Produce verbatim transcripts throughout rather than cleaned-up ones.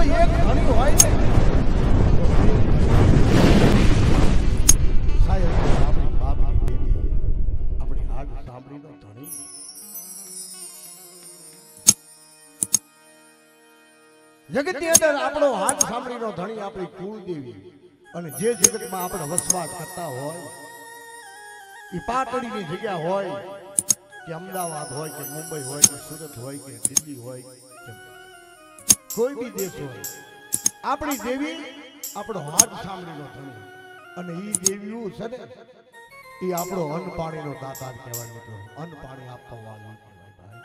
એક ધણી હોય ને સાહેબ આપણી બાપની દેવી આપણી હાડ સાંભળીનો ધણી જગતની અંદર આપણો હાથ સાંભળીનો ધણી આપણી કુળદેવી અને જે જગતમાં આપણે વસવાટ કરતા હોય એ પાટડીની જગ્યા હોય કે અમદાવાદ હોય કે મુંબઈ હોય કે સુરત હોય કે દિલ્હી હોય કે કોઈ બી દેશ હોય આપણી દેવી આપણો હાથ સાંભળીનો ધણી અને એ દેવીઓ છે ને એ આપણો અન્ન પાણીનો દાતાર કહેવાય મિત્રો અન્ન પાણી આપવા વાળું કહેવાય ભાઈ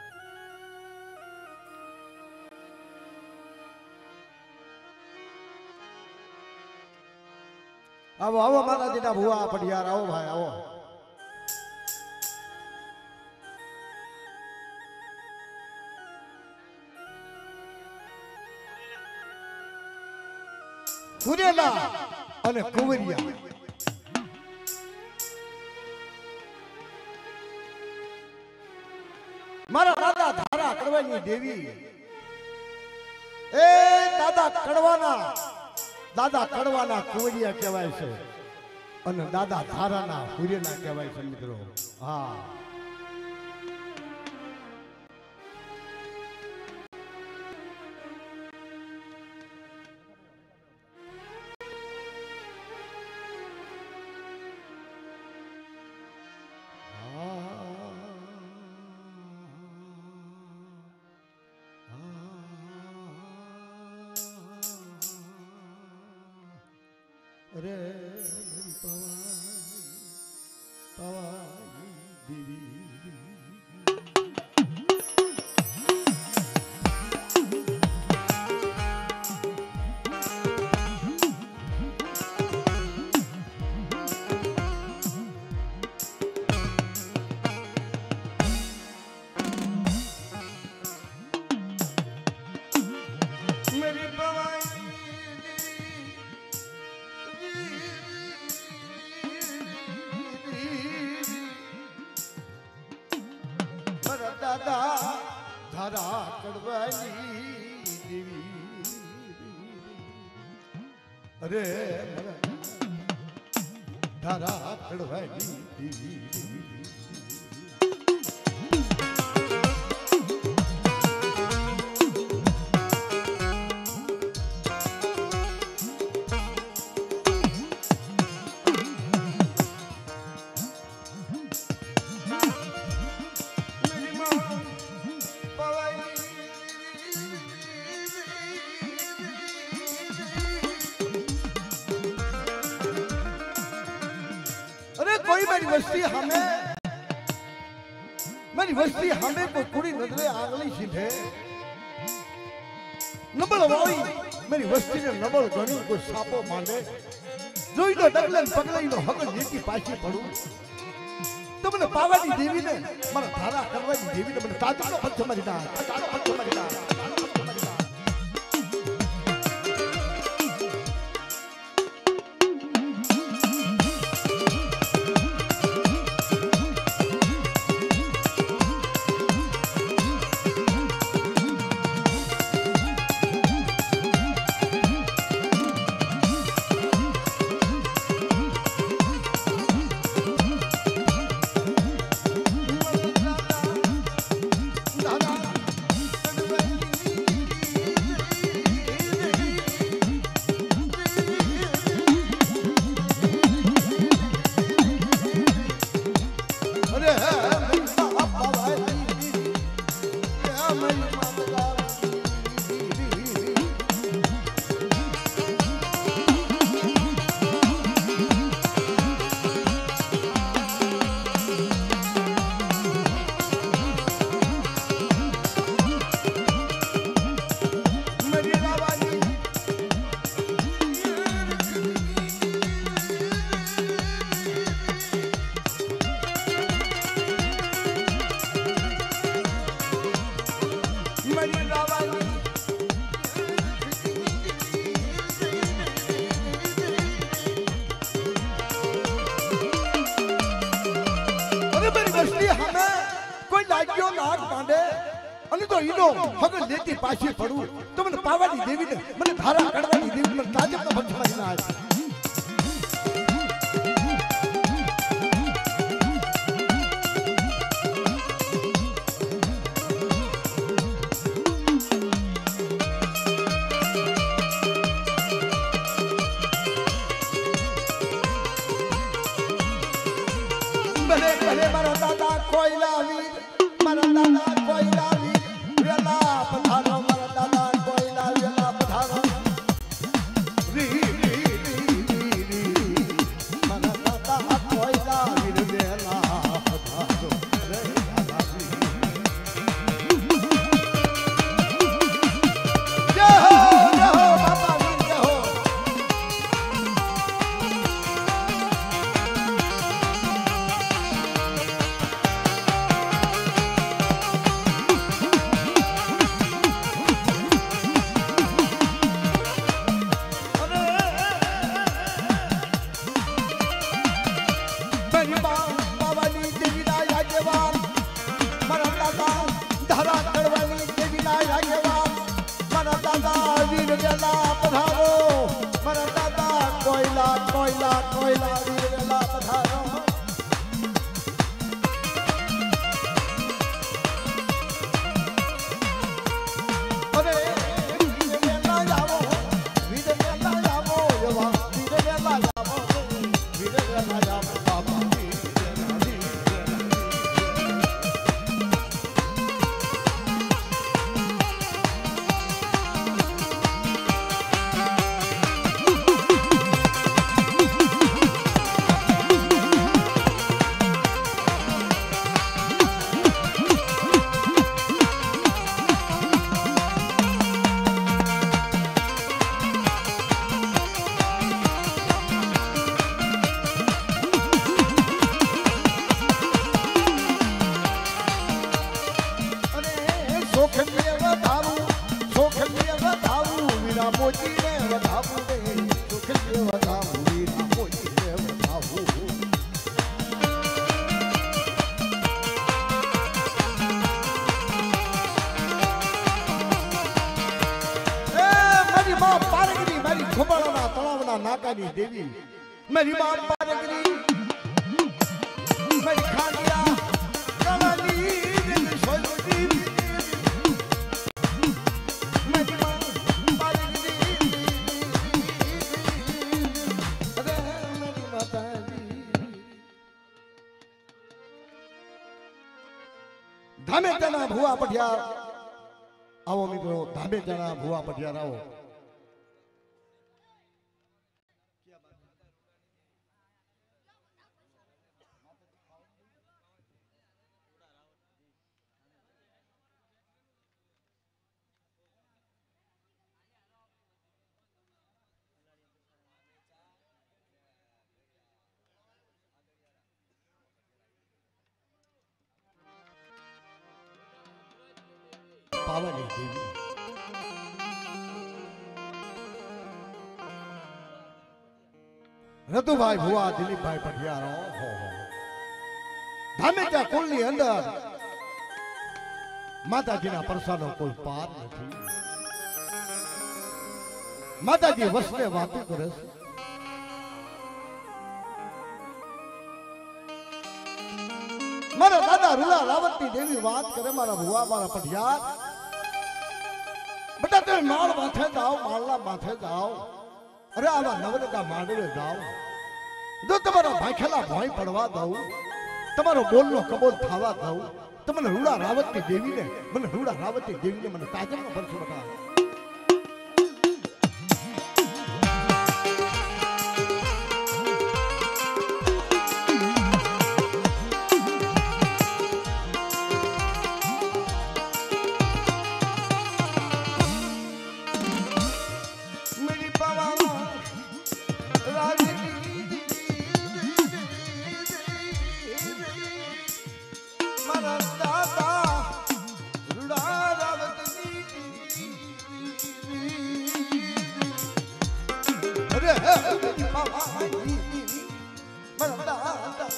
આવો આવો માતાજીના ભુવા પડિયાર આવો ભાઈ આવો સુરેલા અને કુંવરિયા મારા દાદા ધારા કડવાની દેવી એ દાદા કડવાના દાદા કડવાના કુંવરિયા કહેવાય છે અને દાદા ધારાના સુરેલા કહેવાય છે મિત્રો હા અરે મેરી પવાઈ પવાઈ દેવી મેરી પવાઈ દાદા ધારા કડવાની દેવી અરે ધારા કડવાની દેવી कोई मेरी वस्ती हमें मेरी वस्ती हमें को पूरी नजरे आगली सीधे नबल वाली मेरी वस्ती ने नबल गणी को सापो मांडे जोई तो डगलन पगलाई नो हक नीति पाछी पड़ू तो मैंने पावानी देवी ने मारा धारा करवानी देवी ने मैंने ताजानो पथ मारी ना ताजानो पथ मारी ना Bye. તો ઈનો હગલ લેતી પાછી પડું તો મને પાવાની દેવીને મને ધારા કડવાની દેવી મને તાજબનો ભક્ષવાઈ ના આવે ભલે ભલે મારા દાદા કોઈલા વીર મારા દાદા કોઈલા વીર વેલા પધારો મારા દાદા કોઈલા વેલા પધારો રી રી રી રી મારા દાદા કોઈલા વીર વેલા પધારો રે દાદા જય હો જય હો બાપા વીર જય હો કોઈલા કોઈલા વીર વેલા પધારો અરે વીર વેલા જાવો વીર વેલા જાવો એવા વીર વેલા જાવો વીર વેલા જાવો બાબા नाकानी देवी मेरी मां पारगरी मेरी खानिया कवाली दिल सोलती मेरी मां पारगरी अरे मेरी माता धामे जना भुआ पटियार आओ मित्रों धामे जना भुआ पटियार आओ पावनी देवी रतु भाई भुआ दिलीप भाई पटियारो हो धामेचा कुलनी अंदर माताजी ना परसानो कोई पार नहीं माताजी वसने वातु करे मारा दादा रूला रावती देवी बात करे मारा भुआ मारा पटियार बेटा ते माल माथे जाओ मालना माथे जाओ अरे आवा नवल का मांडवे जाओ जो तुम्हारा भाईखेला भाई पड़वा दो तुम्हारो बोलनो कबूल थावा दो तुमने रूला रावती देवी ने मन रूला रावती देवी ने मन ताजम में परसों बता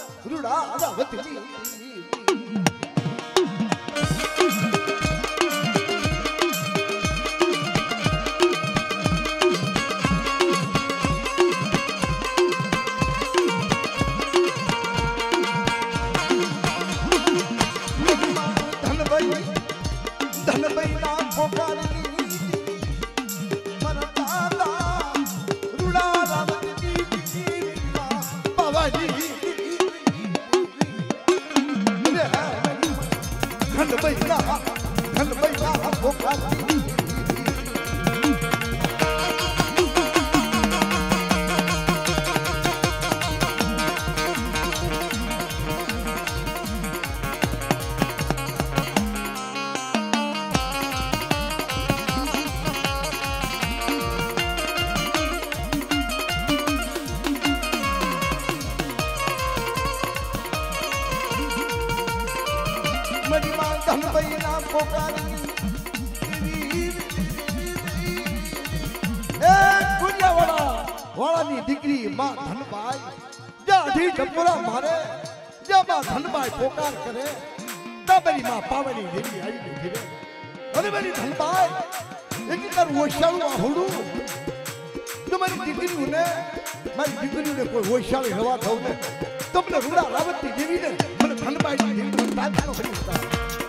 रूड़ा रावती પોકારી એ ગુડિયાવાળા વાળાની દીકરી માં ધનબાઈ જ્યાં અઢી ટપોરા મારે જ્યાં માં ધનબાઈ પોકાર કરે ત્યાં મારી માં પાવની દેવી આવી બેઠી રે અરે મારી ધનબાઈ એક તાર ઓશાળું આહુડું તો મારી દીકરીઓને મારી દીકરીઓને કોઈ ઓશાળી રવા થવું ને તમને રૂડા રાવતની દેવીને મને ધનબાઈની દેવીને તાજનો કરી ઉતાર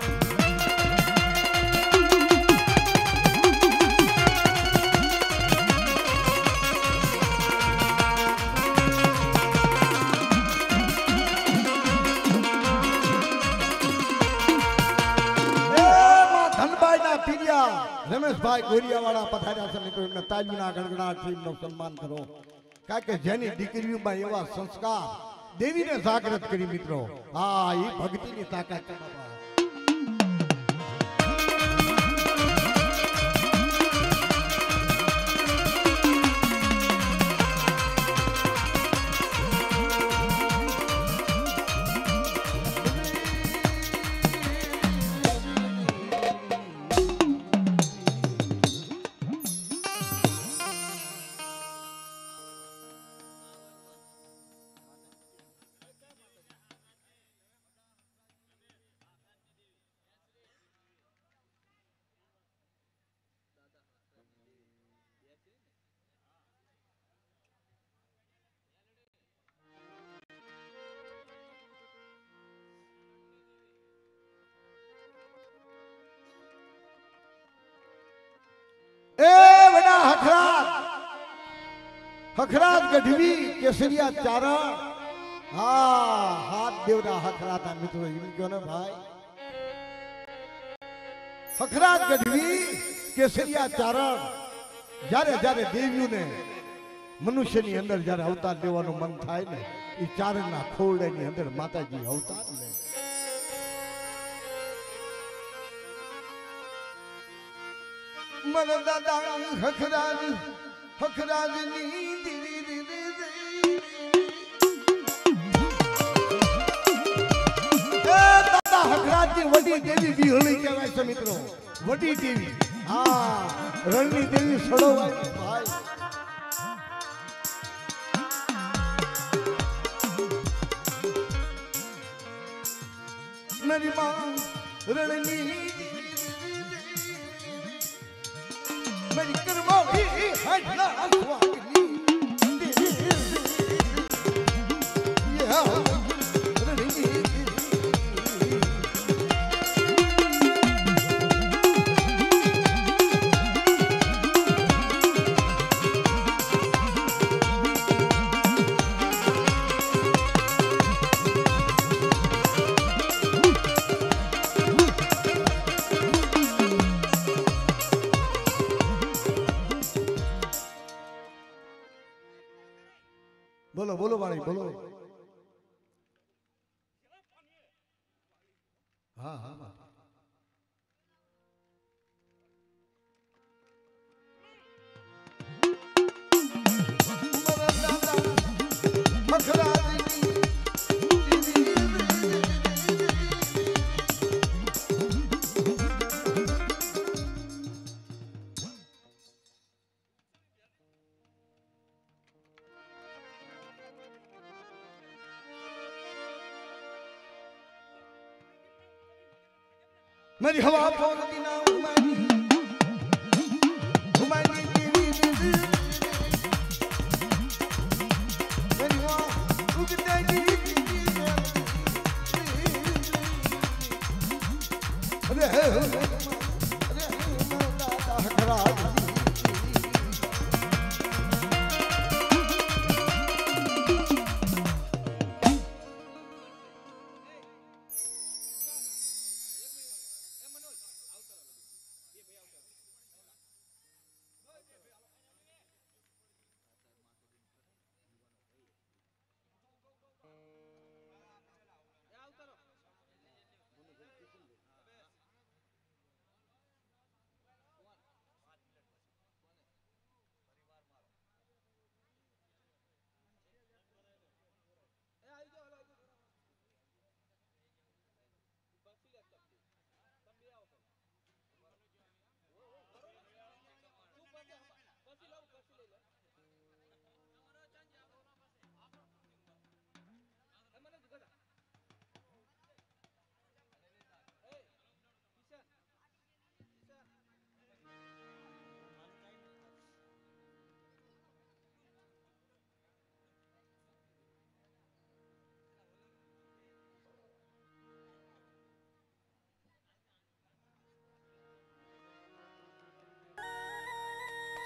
રમેશભાઈ ગોરિયાવાળા પધાર્યા છે મિત્રો એમને તાલીના ગણગણાટથી એમનું સન્માન કરો કારણ કે જેની દીકરીઓમાં એવા સંસ્કાર દેવીને જાગૃત કરી મિત્રો હા એ ભક્તિની તાકાત છે બાબા ए बड़ा हखरात हखरात गढ़वी केसरिया चारण हाँ हाथ देवरा हखरात मित्रों इन क्यों ना भाई हखरात गढ़वी केसरिया चारण जारे जारे देवियों ने मनुष्य नी अंदर जारे अवतार देवानो मन थाय ने ई चारण ना खोरडे नी अंदर माताजी अवतार ले मन दादा हखराज हखराज नी दिली दिली ए दादा हखराज की वडी देवी बिहली कहेवाय छे मित्रों वडी देवी हां रणनी देवी सड़ोवाय भाई मेरी मां रणनी मेरी करमाली है ना स्वागली या रणनी बोलो बोलो वाणी बोलो हाँ हाँ मेरी हवा फोड़ती ना घुमाई घुमाई देवी देवी मेरी हवा उगते देवी अरे अरे दादा हखराज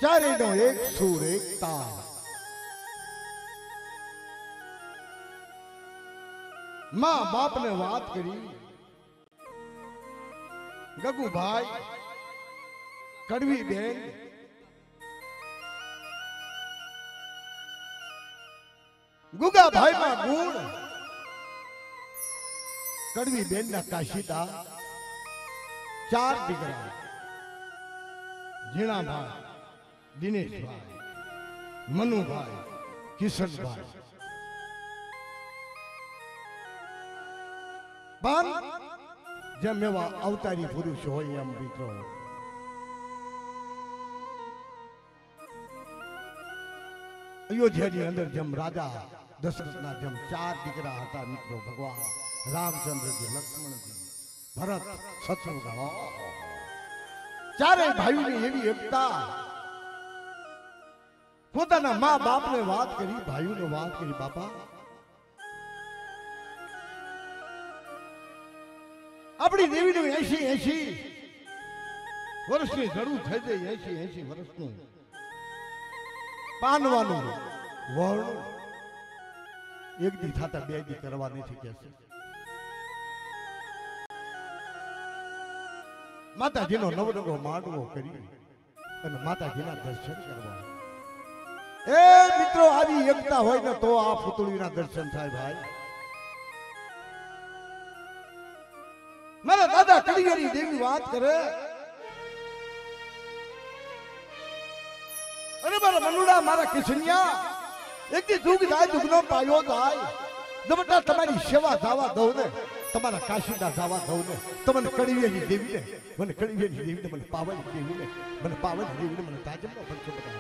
ચારેયનો એક સુર એક તાર માં બાપને વાત કરી ગગુભાઈ કડવી બેન ગુગા ભાઈ માં ગુણ કડવી બેન ના કાશીતા ચાર દીકરા જીણાભાઈ દિનેશભાઈ મનુભાઈ કિશનભાઈ પણ જેમ એવા અવતારી પુરુષ હોય એમ મિત્રો અયોધ્યાની અંદર જેમ રાજા દશરથના જેમ ચાર દીકરા હતા મિત્રો ભગવાન રામચંદ્રજી લક્ષ્મણજી ભરત શત્રુઘ્ન ચારેય ભાઈઓની એવી એકતા પોતાના મા બાપને વાત કરી ભાઈઓને વાત કરી બાપા આપણી દેવીનું એસી એસી વર્ષની જરૂર થઈ જાય એસી એસી વર્ષનું પાનવાનું વર્ણ એક દી થતા બે દી કરવા નથી કે છે માતાજીનો નવરંગો માંડવો કરી અને માતાજીના દર્શન કરવા એ મિત્રો આવી એકતા હોય ને તો આ પુતળીના દર્શન થાય ભાઈ મારા દાદા કડિયારી દેવી વાત કરે અરે મારા મનુડા મારા કિશનિયા એક દી દુઃખ જાય દુઃખનો પાયો જાય દબટા તમારી સેવા જાવા દઉં ને તમારા કાશીના જાવા દઉં ને તમને કડિયારી દેવીને મને કડિયારી દેવીને મને પાવાની દેવીને મને પાવાની દેવીને મને તાજમનો પંચો બતાવે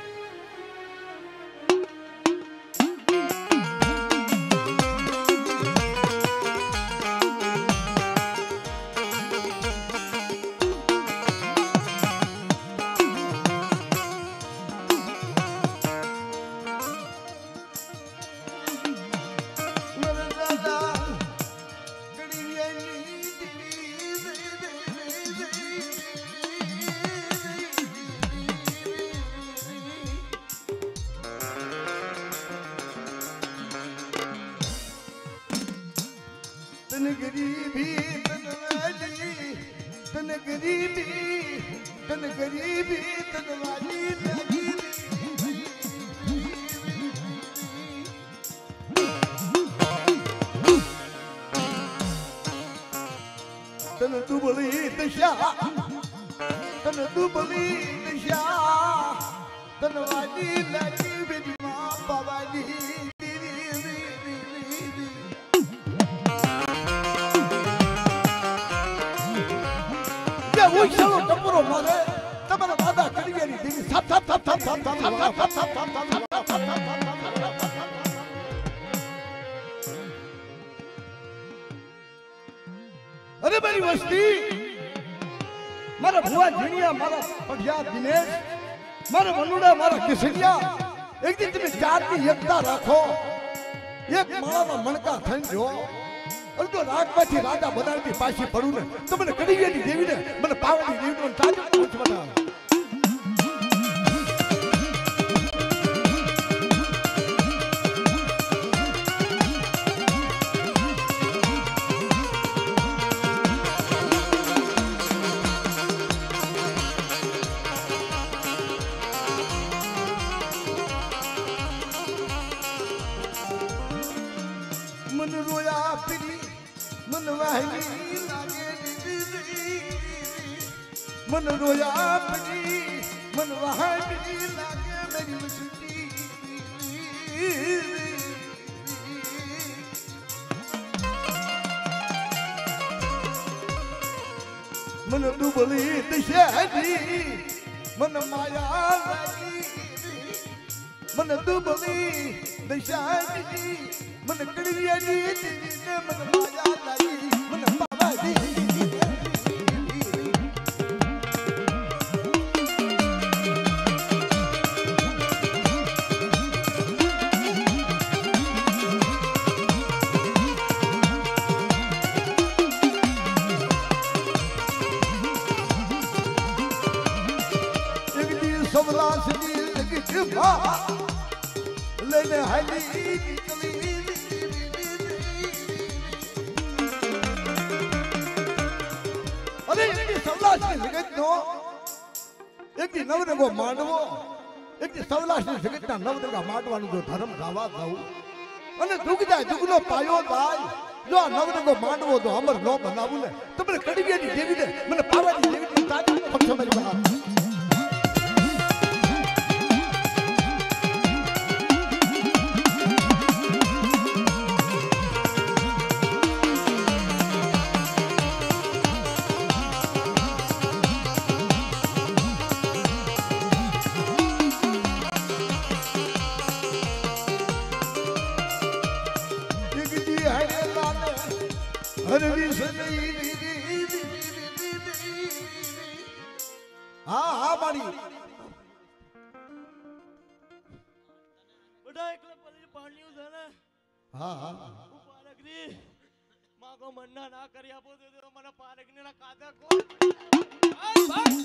तन गरीबी तन वाली तन गरीबी तन गरीबी तन वाली लगी तन दुबली दशा तन दुबली दशा तन वाली लगी मेरी माँ बाबाली वो चलो टपरो मारे તમારા દાદા કડિયારી દેવી સાપ સાપ સાપ સાપ સાપ સાપ સાપ સાપ સાપ અરે મારી વસ્તી મારા ભુવા જીણિયા મારા પઢિયા દિનેશ મારા મનુડા મારા કિશનિયા એક દી તમે ચારની એકતા રાખો એક માળામાં મણકા થઈને જો અલતો રાગમાંથી રાજા બનાવતી પાછી પડું ને તો મને કડિયારી દેવીને મને પાવાની દેવીને મને તાજમ પૂછ બનાવ मन रोया फिरी मन वाहनी लागे मन रोया फिरी मन वाहनी लागे मेरी वसुती मन दुबली दशादी मन माया लागी मन दुबली दशादी मन कड़ियारी देवीने मन माया लागी मन पावादी एक दी सबला सदी लेने हाली चली अरे इतनी सवलाश की जगत नो एक दी नवरंगो मांडवो एक दी सवलाश की जगत ना नवरंगा मांडवानु जो धर्म गावा जाऊ અને દુખ જાય દુખનો પાયો થાય જો આ નવરંગો માંડવો તો અમર નો બનાવું ને તમને કડીબિયાની દેવી ને મને પાવાની દેવી તાજી પક્ષ મારી બહાર हाँ हाँ बाड़ी बड़ा एकला पल्ली पानी उजाला हाँ हाँ पारकरी माँ को मन्ना ना करिया पो दे दो मना पारकनी ना कादा को आई भाई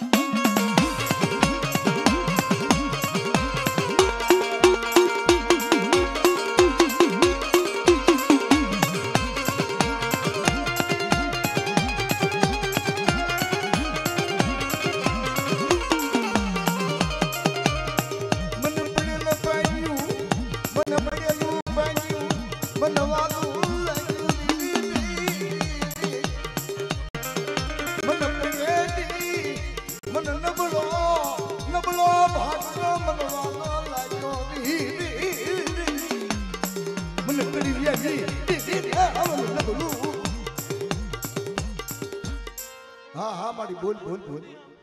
हाँ हाँ मारी बोल बोल बोल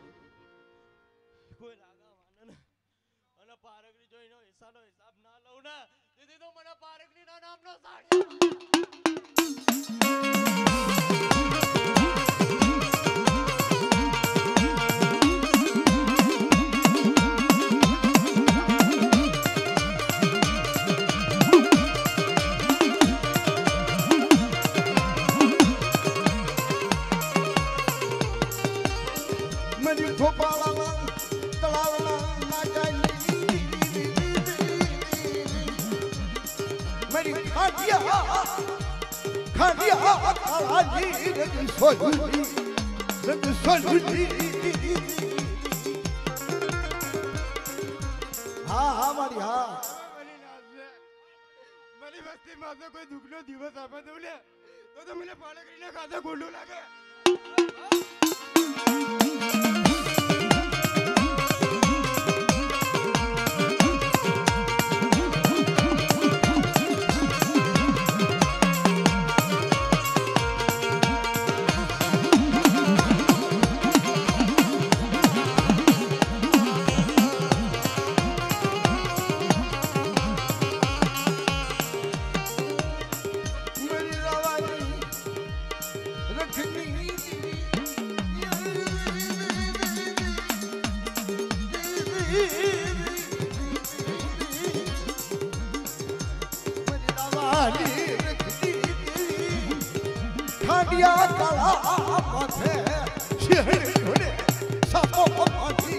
कोई रागा मानन અને પારકરી જોઈનો હિસાબનો હિસાબ ના લઉં ને દીદી તો મને પારકરી ના નામનો સાડી हाँ हाँ मारी हाँ મારી વસ્તીમાં તો કોઈ દુઃખનો દિવસ આપે દઉં ને તો તો મને પાલકરીના ખાતે ગોંડું લાગે खांडिया काला माथे शहर घोड़े सापो पानी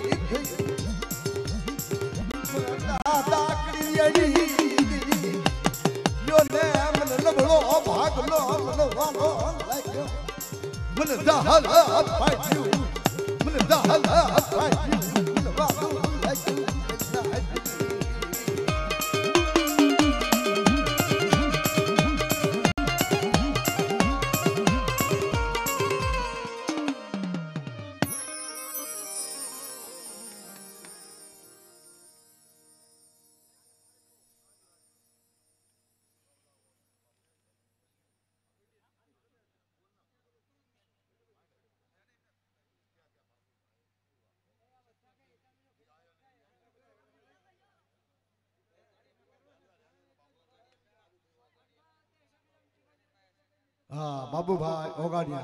दादा कड़ियड़ी यो ने मन लबलो भाग लो मन वालो लाइक मन दहल फाइट मन दहल फाइट मन वालो लाइक हाँ बाबू भाई ओगाड़िया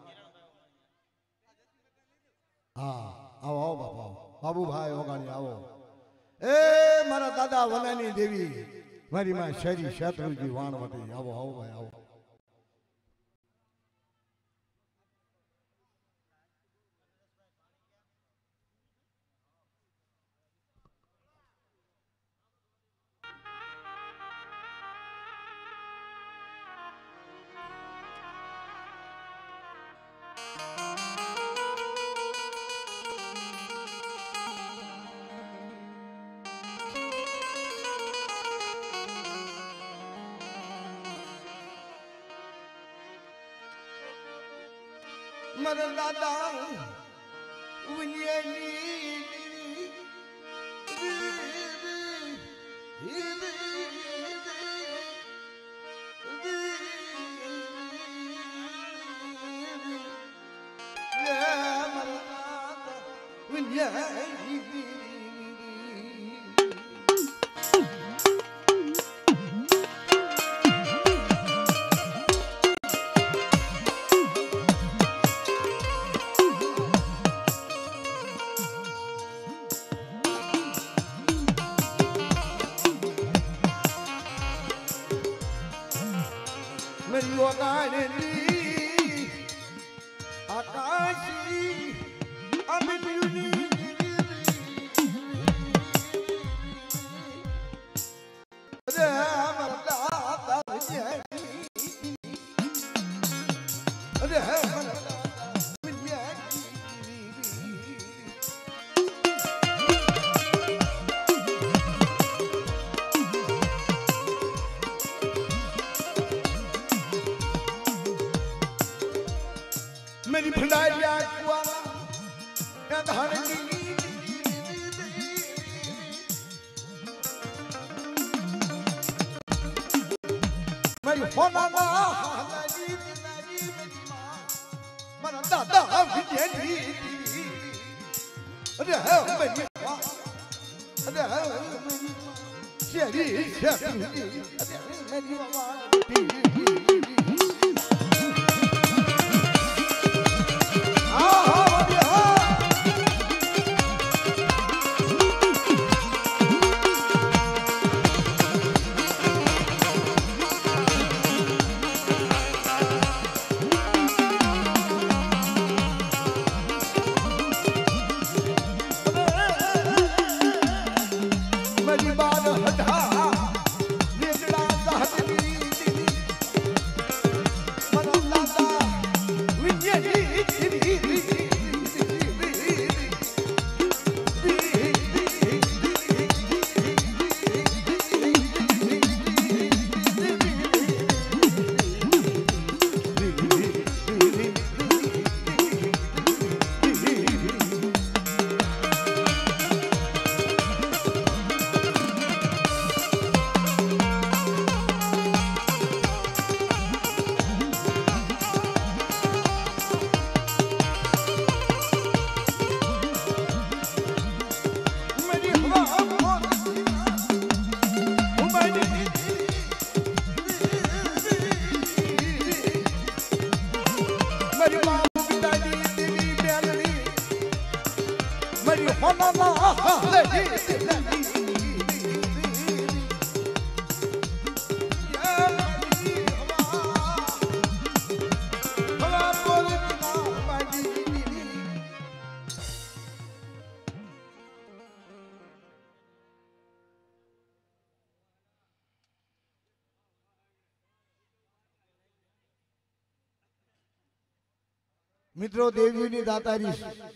हाँ आओ आओ बाबा बाबू भाई ओगाड़िया आओ ए मारा दादा वनानी देवी मारी माँ शहरी शत्रु जी वाण वटी आओ आओ भाई आओ મારા દાદા વિનયની मेरी भंडारिया कुआला धारनी मेरी होना ना मेरा दादा विजयनी अरे मेरी अरे शेरी शेरी अरे मेरी मित्रों देवी दातारी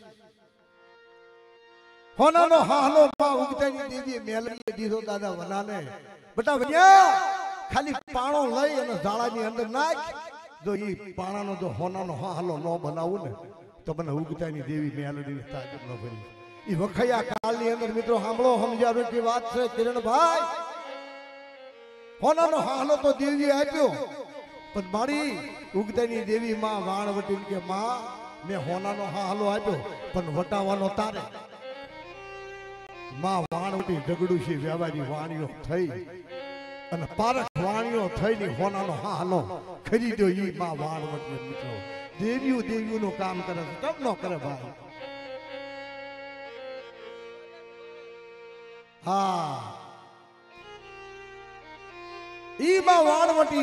होना नो हालो मां उगतानी देवी मेलनी दीधो दादा वनाने बेटा वन्या खाली पाणो लई अने जाळानी अंदर नाख जो ई पाणानो जो होना नो हालो नो बनावू ने तो बने उगतानी देवी मेलनी ताकत न भरी ई वखया कालनी अंदर मित्रों सांभळो समजारो की बात छे किरण भाई होना नो हालो तो देवी आप्यो पण मारी उगतानी देवी मां वाणवटी के मां मैं होना नो हालो आप्यो पण वटावानो तारे मां वाणवटी जगडुशी व्यापारी वाणियो थई अने पारख वाणियो थईने होनानो हालो खरीद्यो ई मां वाणवटी मित्रो देवीओ देवीओ नो काम करे तब नो करे भाई हाँ ई मां वाणवटी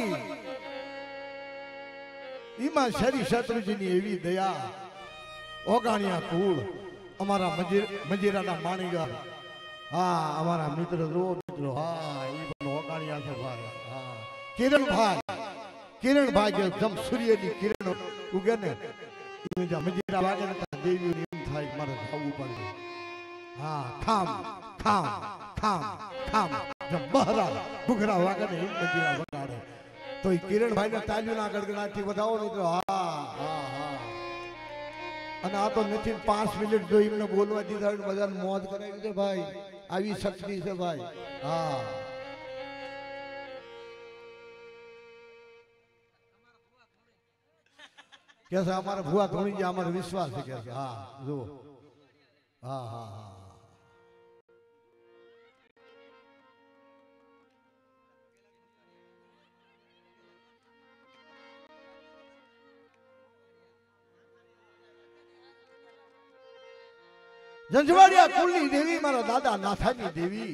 ई मां शरी शत्रुजी नी एवी दया ओगाणिया कूल अमारा मंजीरा ना माणीगा हाँ हमारा मित्र रो मित्रो हाँ ये बनो ओगाणिया से भाई हाँ किरण भाई किरण भाई जो जब सूर्य की किरण उगे ने इमे जब मंजीरा वागे ने देवी ने एम थाय मारे खावू पड़े हाँ खाम खाम खाम खाम जब बहरा बुघरा वागे ने मंजीरा वगाड़े तो ये किरण भाई ने तालियों ना गड़गड़ाटी बताओ मित्रो हाँ हाँ हाँ અને આ તો નથી પાંચ મિનિટ જો એમને બોલવા દીધા હોય બધાને મોજ કરાવી છે ભાઈ આવી શક્તિ છે ભાઈ હા કે છે અમારે ભુવા ધોણી ગયા અમારો વિશ્વાસ છે કે છે હા જો હા હા હા જંજવાડિયા કુલની દેવી મારા દાદા નાથાની દેવી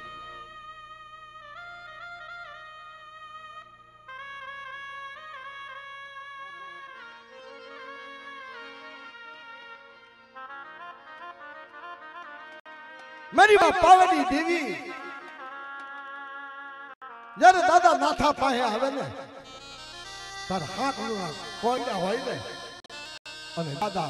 મારી માં પાવાની દેવી જ્યારે દાદા નાથા પાસે આવે ને તાર હાથ કોયડા હોય ને અને દાદા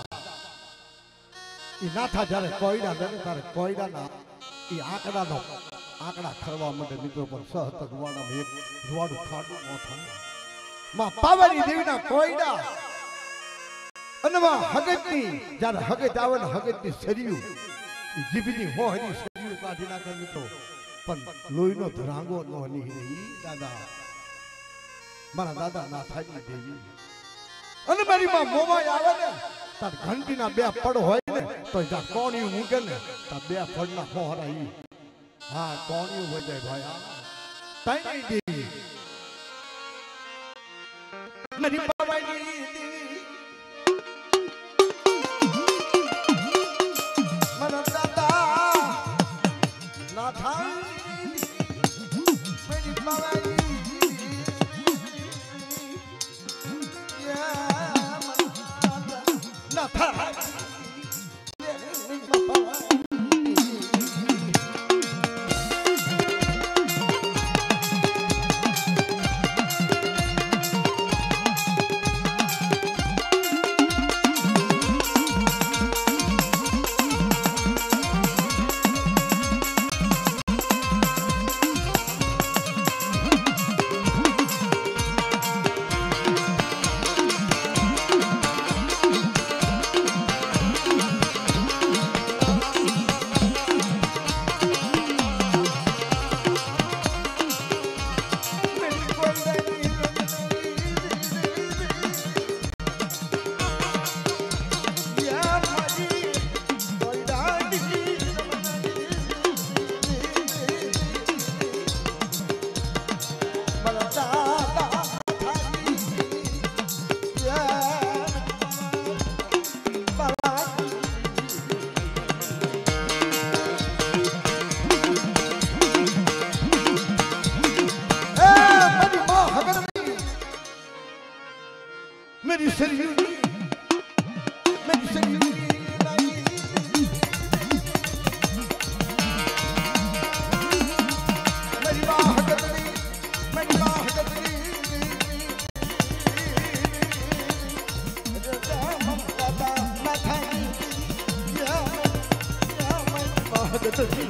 ઈ નાથા જ્યારે કોયડા દે ને તારે કોયડાના ઈ આંકડાનો આંકડા ખરવા માટે મિત્રો પર સહત રૂવાડામાં એક રૂવાડું ખાડું ન થાય માં પાવાની દેવીના કોયડા અને માં હગતની જ્યારે હગત આવે ને હગતની શરીયું ઈ જીભની હોહની શરીયું કાઢી નાખે મિત્રો પણ લોહીનો ધરાંગો ન નીકળી દાદા મારા દાદા નાથાની દેવી અને મારી માં મોમાઈ આવે ને તાર ઘંટીના બે પડ હોય ને તો જા કોણિયું મૂકે ને તાર બે પડના હોહરા ઈ હા કોણિયું હોય જાય ભાઈ તાઈ દેવી મારી પાવાની દેવી મારા દાદા નાથા મારી પાવાની मेरी सरयू मेरी सरयू मेरी बाह गदरी मेरी बाह गदरी हम दादा माथा या या मेरी बाह गदरी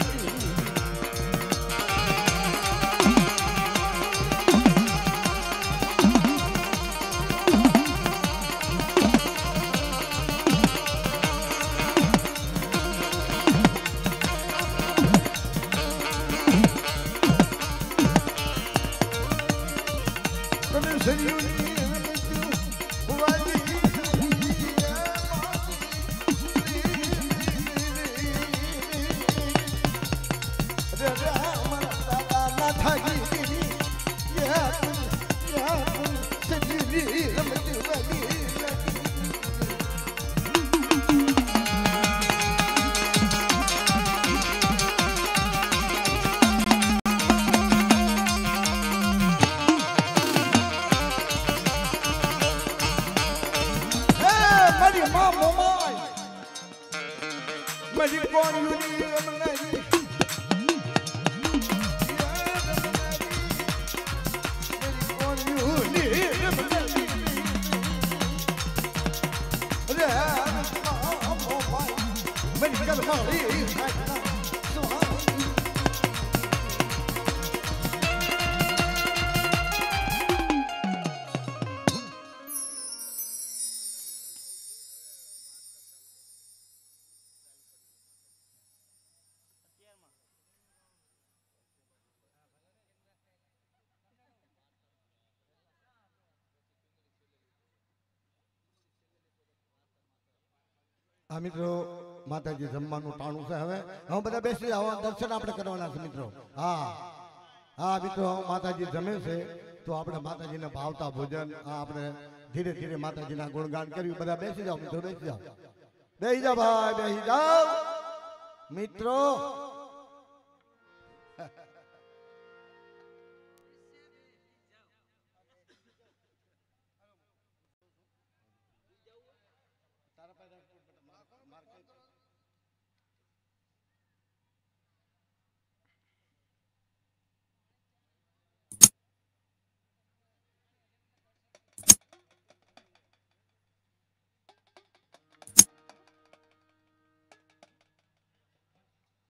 આ મિત્રો માતાજી જમવાનું ટાણું છે. હવે હવે બધા બેસી જાઓ, દર્શન આપણે કરવાના છે મિત્રો. હા હા મિત્રો, માતાજી જમે છે તો આપણે માતાજીને ભાવતા ભોજન આ આપણે ધીરે ધીરે માતાજીના ગુણગાન કર્યું. બધા બેસી જાઓ મિત્રો, બેસી જાઓ, બેસી જાઓ ભાઈ, બેસી જાઓ મિત્રો.